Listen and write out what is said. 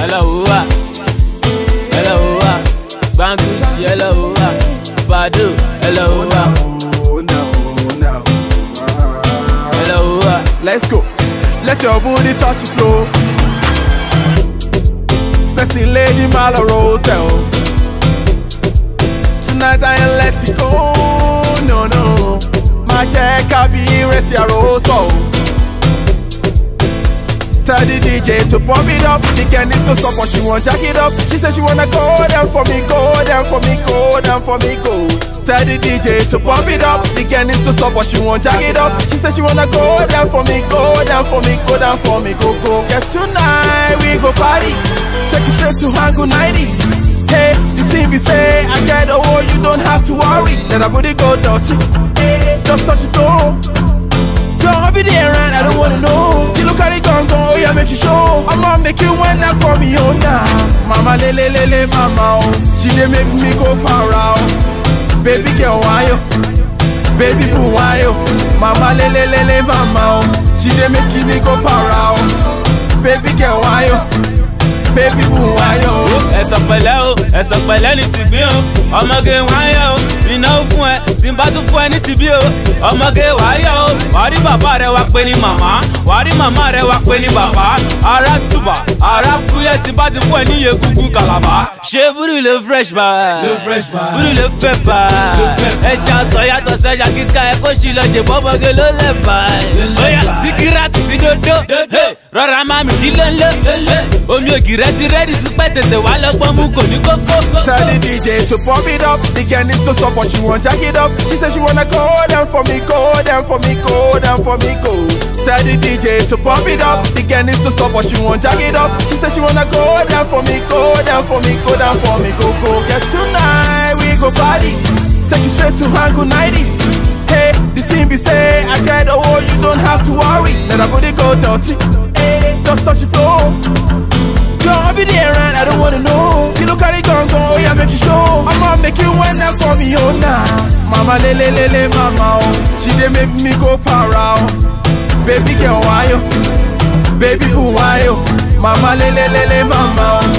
hello, hello, Bangushi, hello, Badu, hello, hello. Let's go. Let your booty touch the floor. Sexy lady Malrose. Tonight I ain't let it go. No, no. My check I be rest your rose. Tell the DJ to pump it up. The girl needs to stop what she want, jack it up. She said she wanna go down for me, go down for me, go down for me, go. Tell the DJ to pump it up. The girl needs to stop what she want, jack it up. She said she wanna go down for me, go down for me, go down for me, go, go. Yeah, tonight we go party. Take it straight to Hangu 90. Hey, the team be say I get the whole, you don't have to worry. Let her booty go dirty. Just touch the floor. Don't be there and I don't wanna know. You look at it gone, oh yeah, make you show. I'ma make you went up for me, oh nah. Mama le mama, oh. She dey make me go far out. Baby girl, why yo? Baby boo, why yo? Mama le mama, oh. She dey make me go far out. Baby girl, why yo? Baby boo, why yo? Ẹ̀sọ̀ pẹ̀lẹ́ ní ti gbé o. Ọmọge wáyọ̀ o. Iná fún ẹ, tí n bá tún fún ẹ ní ti bí o. Ọmọge wáyọ̀ o. Wàá rí bàbá rẹ wá pé ní màmá. Wàá rí màmá rẹ wá pé ní bàbá. Ara tùbà, ara fúyẹ́ tí bá ti fún ẹ ní egungun kàlàbà. Ṣé búrú lè fresh bá? Búrú lè fẹ́ bá? Ẹja sọ yàtọ̀ sẹ́jà kíkà ẹ kó ṣì lọ ṣe bọ́mọge ló lẹ̀ bá. Bóyá síkírátì sí dodo. Rọra máa mi kí ló ń lé. Omi ògì rẹ ti rẹ́dí sí pẹ́ tètè wá lọ́gbọ́n mú kò ní kókó. Tell the DJ to pump it up. The girl needs to stop what she want, jack it up. She said she wanna go down for me, go down for me, go down for me, go. Tell the DJ to pump it up. The girl needs to stop what she want, jack it up. She said she wanna go down for me, go down for me, go down for me, go, go. Yeah, tonight we go party. Take you straight to Hangu 90. Hey, the team be say I get the whole, you don't have to worry. Let her booty go dirty. Just touch the floor. Don't be there and I don't wanna know. You look at it gone, oh yeah, make you show. I'ma make you went up for me, oh nah. Mama le mama, oh. She dey make me go far out. Baby girl, why yo? Baby boo, why yo? Mama le mama, oh.